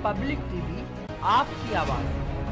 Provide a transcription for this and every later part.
Public TV, आपकी आवाज।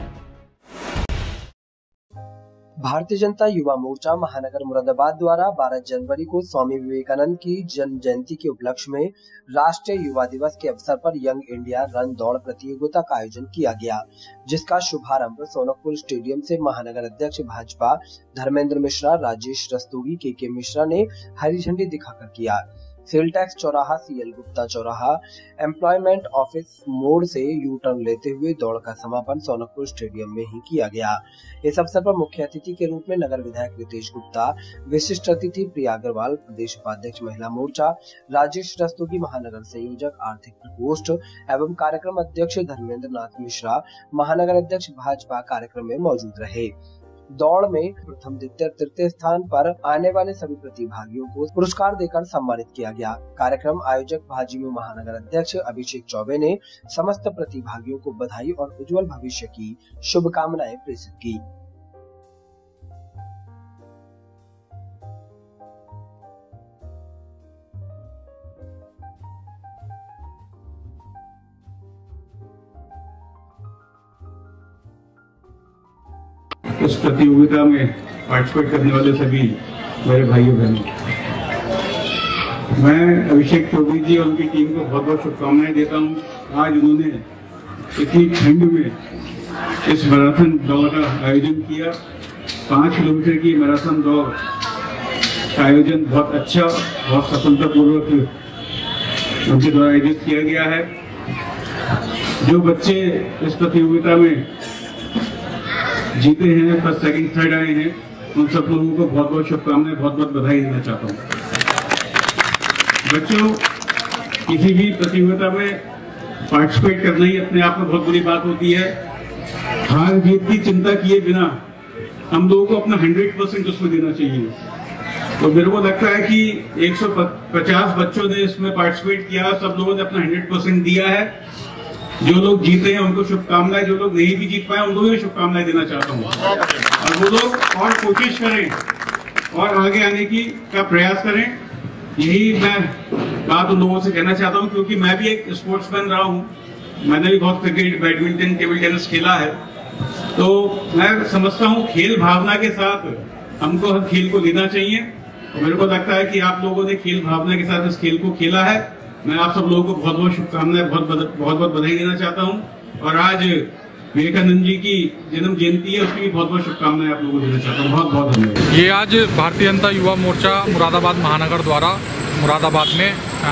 भारतीय जनता युवा मोर्चा महानगर मुरादाबाद द्वारा 12 जनवरी को स्वामी विवेकानंद की जन्म जयंती के उपलक्ष्य में राष्ट्रीय युवा दिवस के अवसर पर यंग इंडिया रन दौड़ प्रतियोगिता का आयोजन किया गया, जिसका शुभारंभ सोनकपुर स्टेडियम से महानगर अध्यक्ष भाजपा धर्मेंद्र मिश्रा, राजेश रस्तोगी, के मिश्रा ने हरी झंडी दिखाकर किया। सेल टैक्स चौराहा, सीएल गुप्ता चौराहा, एम्प्लॉयमेंट ऑफिस मोड़ से यू टर्न लेते हुए दौड़ का समापन सोनकपुर स्टेडियम में ही किया गया। इस अवसर पर मुख्य अतिथि के रूप में नगर विधायक रितेश गुप्ता, विशिष्ट अतिथि प्रिया अग्रवाल, प्रदेश उपाध्यक्ष महिला मोर्चा राजेश रस्तोगी, महानगर संयोजक आर्थिक प्रकोष्ठ एवं कार्यक्रम अध्यक्ष धर्मेंद्र नाथ मिश्रा, महानगर अध्यक्ष भाजपा कार्यक्रम में मौजूद रहे। दौड़ में प्रथम, द्वितीय, तृतीय स्थान पर आने वाले सभी प्रतिभागियों को पुरस्कार देकर सम्मानित किया गया। कार्यक्रम आयोजक भाजपा महानगर अध्यक्ष अभिषेक चौबे ने समस्त प्रतिभागियों को बधाई और उज्जवल भविष्य की शुभकामनाएं प्रेषित की। इस प्रतियोगिता में पार्टिसिपेट करने वाले सभी मेरे भाइयों बहनों, मैं अभिषेक चौबे जी और उनकी टीम को बहुत बहुत शुभकामनाएं देता हूं। आज उन्होंने इतनी ठंड में इस मैराथन दौड़ का आयोजन किया। 5 किलोमीटर की मैराथन दौड़ का आयोजन बहुत अच्छा, बहुत सफलतापूर्वक उनके द्वारा आयोजित किया गया है। जो बच्चे इस प्रतियोगिता में जीते हैं, फर्स्ट, सेकंड, थर्ड आए हैं, उन सब लोगों को बहुत बहुत शुभकामनाएं, बहुत बहुत बधाई देना चाहता हूँ। बच्चों, किसी भी प्रतियोगिता में पार्टिसिपेट करना ही अपने आप में बहुत बड़ी बात होती है। हार जीत की चिंता किए बिना हम लोगों को अपना 100% उसमें देना चाहिए। तो मेरे को लगता है कि 150 बच्चों ने इसमें पार्टिसिपेट किया, सब लोगों ने अपना 100% दिया है। जो लोग जीते हैं उनको शुभकामनाएं, जो लोग नहीं भी जीत पाए उनको भी शुभकामनाएं देना चाहता हूँ। और वो लोग और कोशिश करें और आगे आने की का प्रयास करें, यही मैं बात उन लोगों से कहना चाहता हूँ। क्योंकि मैं भी एक स्पोर्ट्समैन रहा हूँ, मैंने भी बहुत क्रिकेट, बैडमिंटन, टेबल टेनिस खेला है। तो मैं समझता हूँ खेल भावना के साथ हमको हर खेल को लेना चाहिए। मेरे को लगता है कि आप लोगों ने खेल भावना के साथ इस खेल को खेला है। मैं आप सब लोगों को बहुत बहुत शुभकामनाएं, बहुत बहुत बधाई देना चाहता हूं। और आज विवेकानंद जी की जन्म जयंती है, उसकी भी बहुत बहुत शुभकामनाएं आप लोगों को देना चाहता हूं। बहुत बहुत धन्यवाद। ये आज भारतीय जनता युवा मोर्चा मुरादाबाद महानगर द्वारा मुरादाबाद में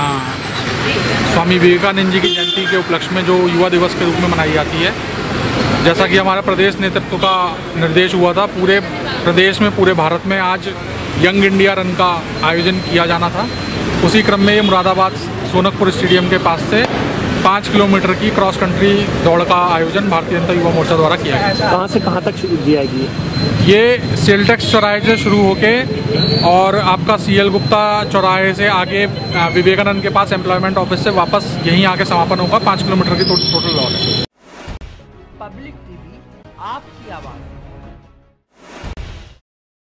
स्वामी विवेकानंद जी की जयंती के उपलक्ष्य में जो युवा दिवस के रूप में मनाई जाती है, जैसा कि हमारा प्रदेश नेतृत्व का निर्देश हुआ था, पूरे प्रदेश में, पूरे भारत में आज यंग इंडिया रन का आयोजन किया जाना था। उसी क्रम में ये मुरादाबाद सोनकपुर स्टेडियम के पास से 5 किलोमीटर की क्रॉस कंट्री दौड़ का आयोजन भारतीय जनता युवा मोर्चा द्वारा किया गया। कहाँ से कहाँ तक शुरू की जाएगी? ये सेल टैक्स चौराहे से शुरू होके और आपका सीएल गुप्ता चौराहे से आगे विवेकानंद के पास एम्प्लॉयमेंट ऑफिस से वापस यहीं आके समापन होगा। 5 किलोमीटर की टोटल दौड़ है। पब्लिक टीवी, आपकी आवाज।